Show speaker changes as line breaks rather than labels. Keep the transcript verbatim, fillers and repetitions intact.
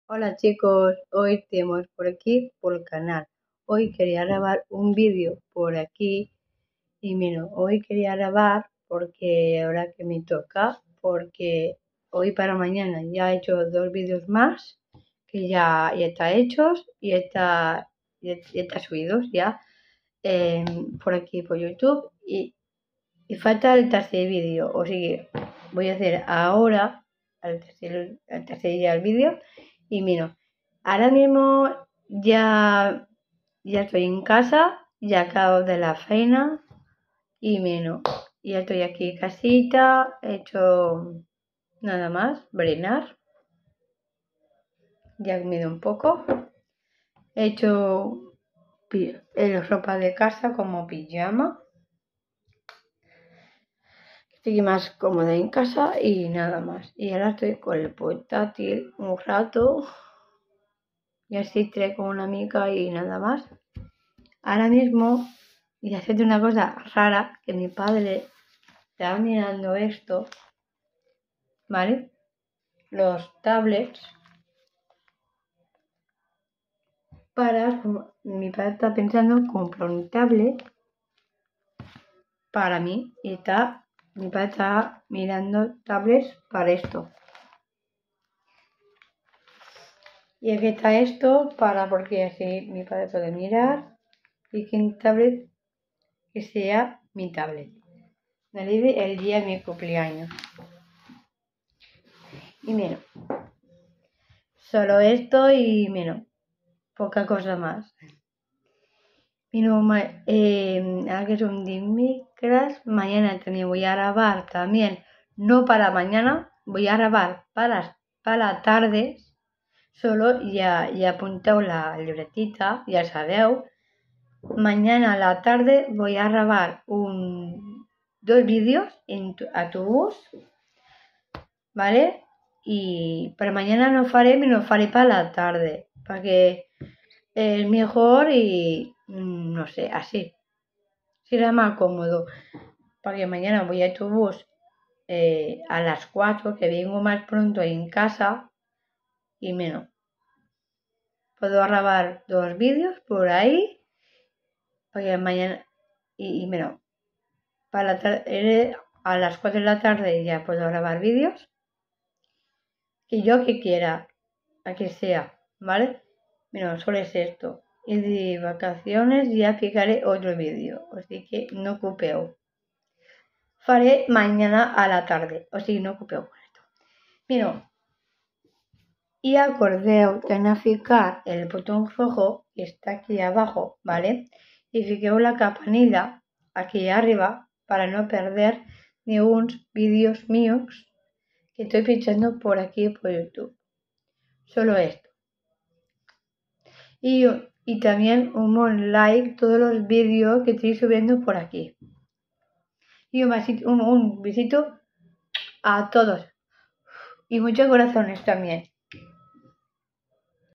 Hola chicos, hoy tenemos por aquí por el canal. Hoy quería grabar un vídeo por aquí y mira, hoy quería grabar porque ahora que me toca, porque hoy para mañana ya he hecho dos vídeos más que ya, ya está hechos y está, ya, ya está subidos ya eh, por aquí por YouTube y, y falta el tercer vídeo, o sea, voy a hacer ahora el tercer, el tercer día del vídeo y mira. Ahora mismo ya, ya estoy en casa, ya acabo de la cena y menos. Ya estoy aquí en casita, he hecho nada más, brenar. Ya he comido un poco. He hecho eh, ropa de casa como pijama. Estoy más cómoda en casa y nada más. Y ahora estoy con el portátil un rato. Y así estoy con una amiga y nada más. Ahora mismo, y hacerte una cosa rara, que mi padre estaba mirando esto, ¿vale? Los tablets para, mi padre está pensando en comprar un tablet para mí y está, mi padre está mirando tablets para esto. Y aquí está esto para, porque así mi padre puede mirar y que un tablet que sea mi tablet. Me libre el día de mi cumpleaños. Y mira, solo esto y mira, poca cosa más. Mira, eh, ahora que son dimecres, mañana también voy a grabar también, no para mañana, voy a grabar para, para la tarde, solo ya, ya he apuntado la libretita, ya sabeu. Mañana a la tarde voy a grabar un, dos vídeos en tu, a tu bus, ¿vale? Y para mañana no faré, me lo faré para la tarde, para que es mejor y no sé, así. Será más cómodo. Porque mañana voy a tu bus eh, a las cuatro, que vengo más pronto en casa y menos. Puedo grabar dos vídeos por ahí. Porque mañana y, y menos. Para la tarde, a las cuatro de la tarde ya puedo grabar vídeos. Que yo que quiera, a que sea, ¿vale? Bueno, solo es esto. Y de vacaciones ya fijaré otro vídeo, así que no ocupeo. Faré mañana a la tarde, o sigui, no ocupeu con esto. Mira, y acordeu de ficar el botón rojo que está aquí abajo, ¿vale? Y fiqueu la campanilla aquí arriba para no perder ni unos vídeos míos que estoy pinchando por aquí por YouTube. Solo esto. Y, y también un like todos los vídeos que estoy subiendo por aquí. Y un, besito, un, un besito a todos. Y muchos corazones también.